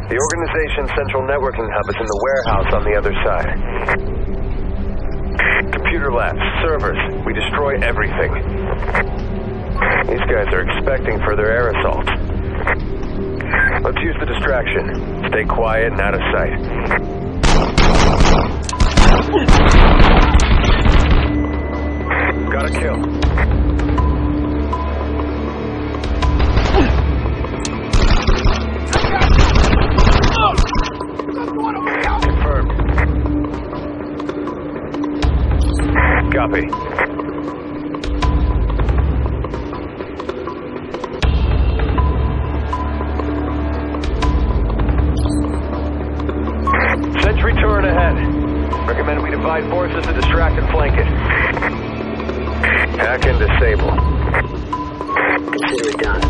The organization's central networking hub is in the warehouse on the other side. Computer labs, servers, we destroy everything. These guys are expecting further air assaults. Let's use the distraction. Stay quiet and out of sight. Got a kill. Confirmed. Copy. Sentry turret ahead. Recommend we divide forces to distract and flank it. Hack and disable. Consider it done.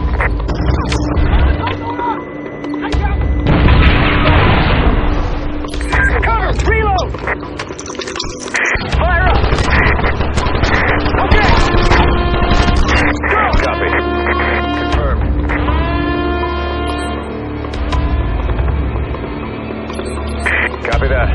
Cover! Reload! Fire up! Okay! Copy. Confirmed. Copy that.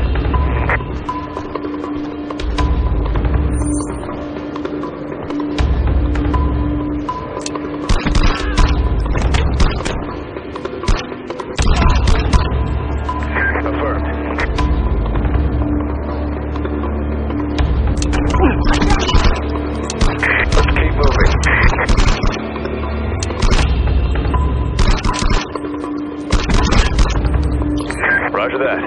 Roger that.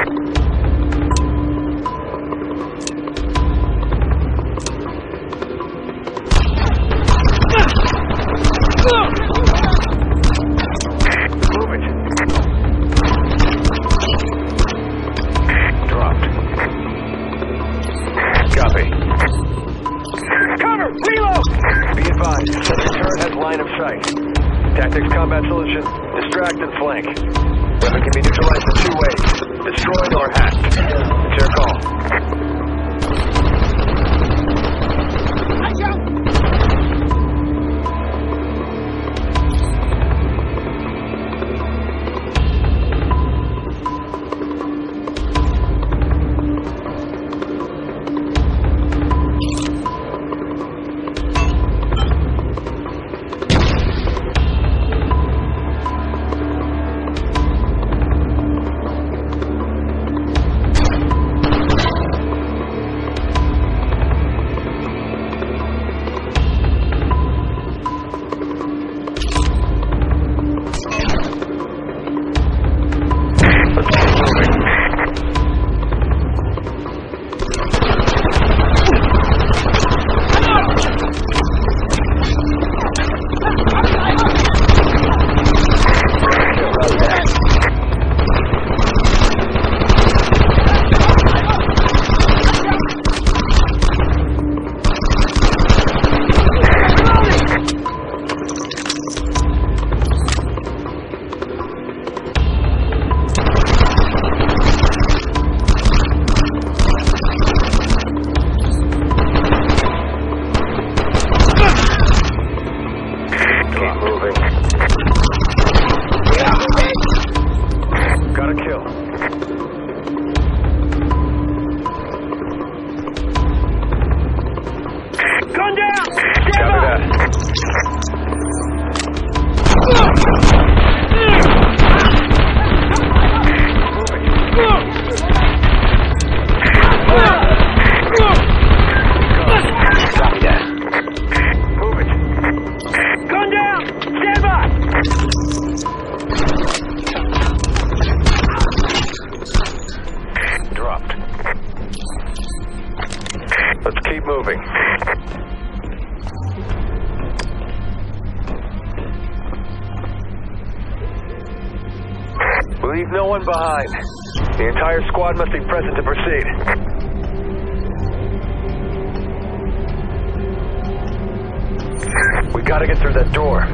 Move it. Dropped. Copy. Cover! Reload! Be advised, sentry turret has line of sight. Tactics combat solution, distract and flank. Weapon can be neutralized in 2 ways. Destroyed or hacked. It's your call. Let's keep moving. Leave no one behind. The entire squad must be present to proceed. We gotta get through that door.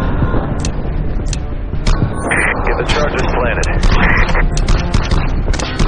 Get the charges planted.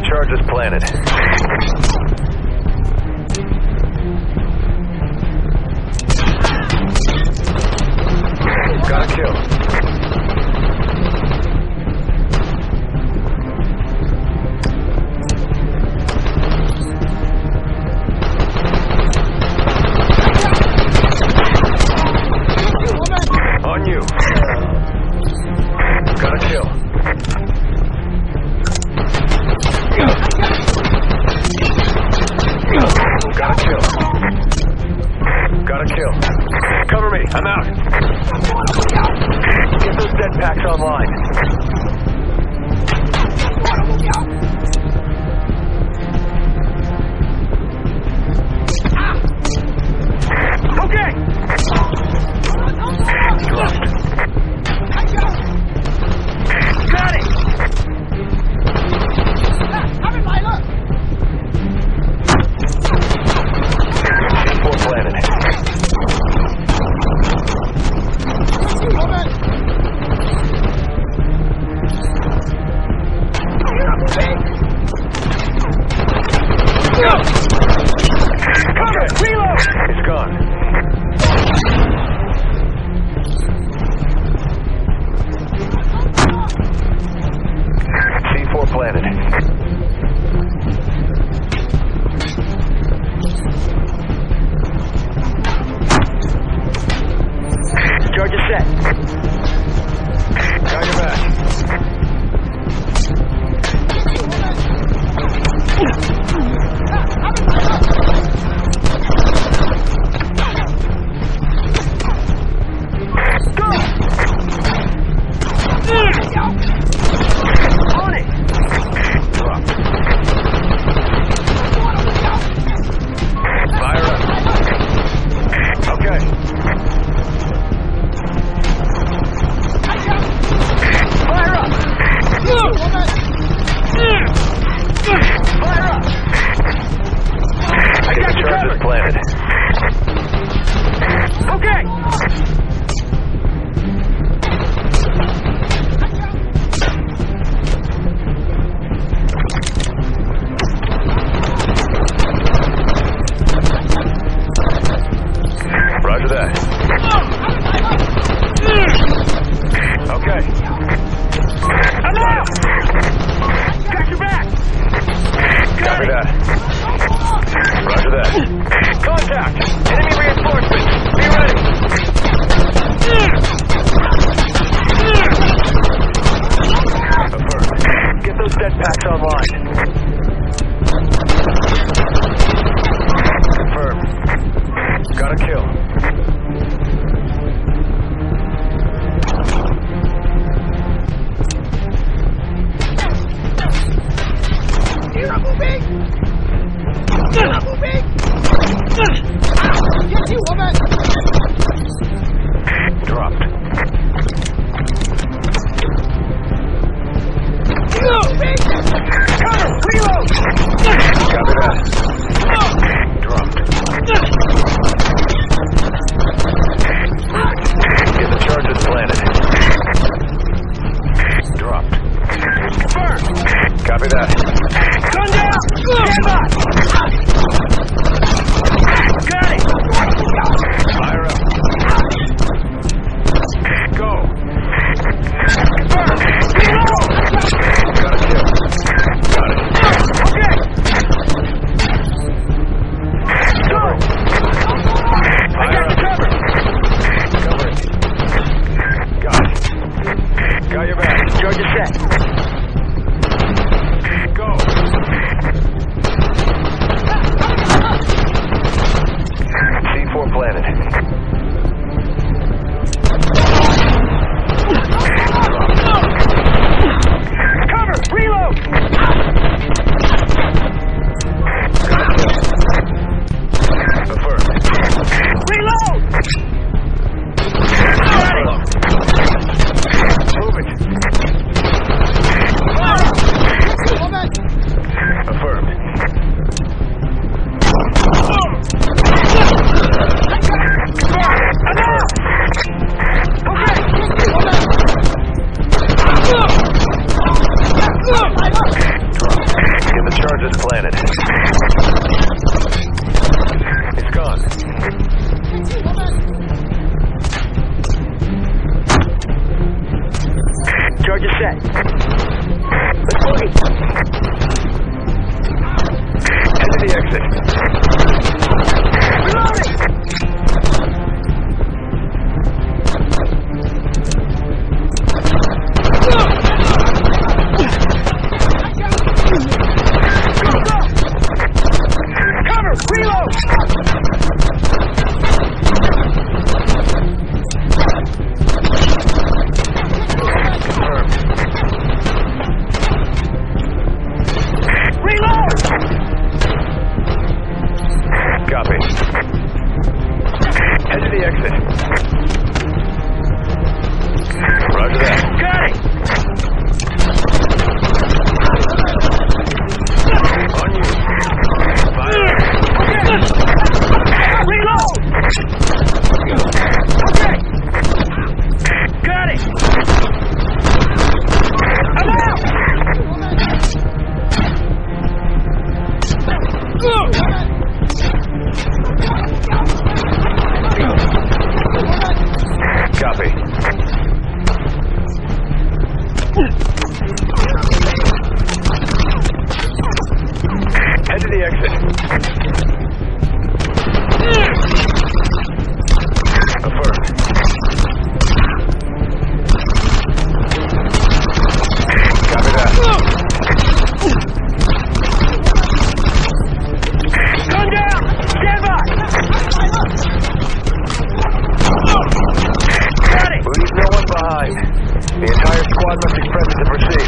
charges planted. Got a kill. On you. Got a kill. Got a kill. Got a kill. Cover me. I'm out. Get those dead packs online. Okay. Got it. C4 planted. Cover it! Reload! It's gone. C4 planted. Charge is set. Got your back. On it! Drop. Fire up. Okay. Fire up! Fire up! I got you covered. Planted. Okay! Roger that. Okay. I'm out! Got your back! Copy that. Roger that. Contact! Enemy reinforcements! Be ready! Affirmed. Get those dead packs online. Confirmed. Got a kill. You're moving! You're moving! Get you, woman! Dropped. You're moving! Cover! Reload! Copy that. Dropped. Get the charges planted. Dropped. Confirmed. Copy that. Gun down! Stand by! Got it! Fire up. Go. Confirmed. Reload! Got a kill. Got it. Okay! Go! I got you covered! Cover it. Got it. Got your back. Charge is set. Go. planted. It's gone. Charge is set. Let's boogie. Head to the exit. Reloading! Cover! Reload! Confirmed. Reload! Copy. Head to the exit. Roger that. Got it! On you. Fire. Reload! Okay! Got it! I'm out! Copy. Head to the exit. Affirmed. Copy that. Gun down! Stand by! Got it! Leave no one behind. The entire squad must be present to proceed.